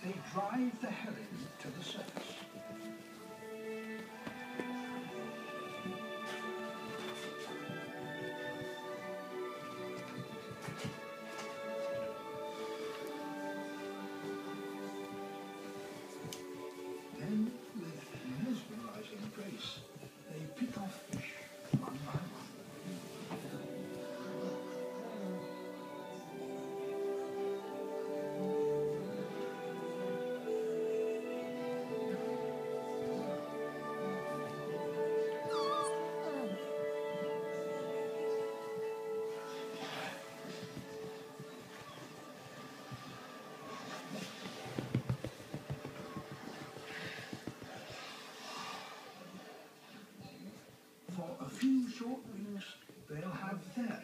They drive the herring to the surface. Then, with mesmerizing grace, they pick off fish one by one. For a few short weeks, they'll have their